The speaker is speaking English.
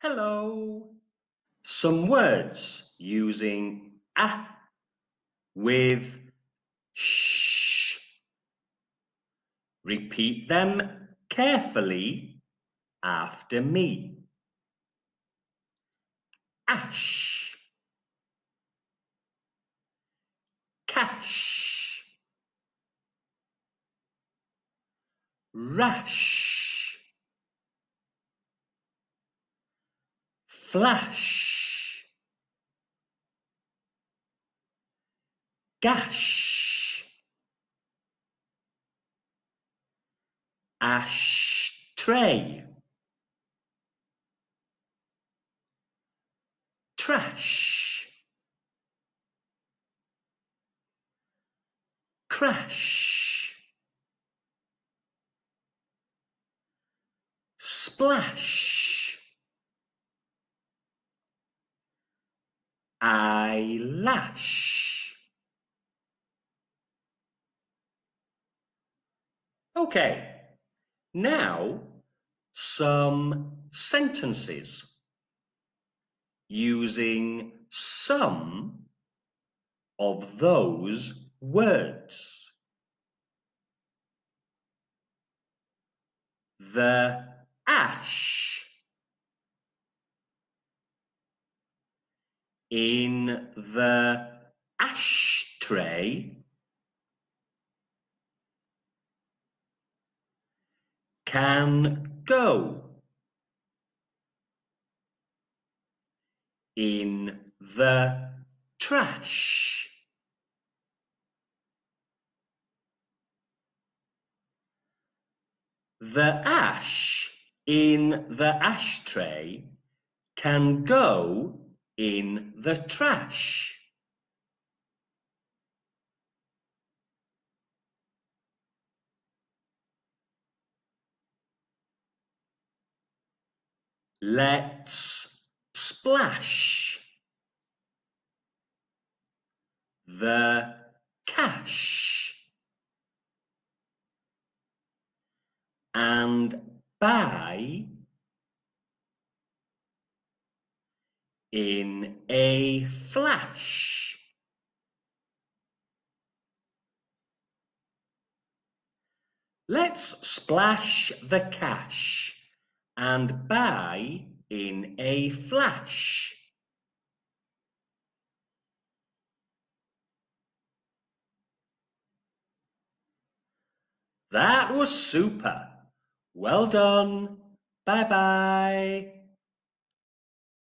Hello. Some words using a with sh. Repeat them carefully after me. Ash, cash, rash, flash, gash, ashtray, trash, crash, splash, eyelash. Okay, now some sentences using some of those words. The ash in the ashtray can go in the trash. The ash in the ashtray can go in the trash. Let's splash the cash and buy in a flash. Let's splash the cash and buy in a flash. That was super. Well done. Bye-bye.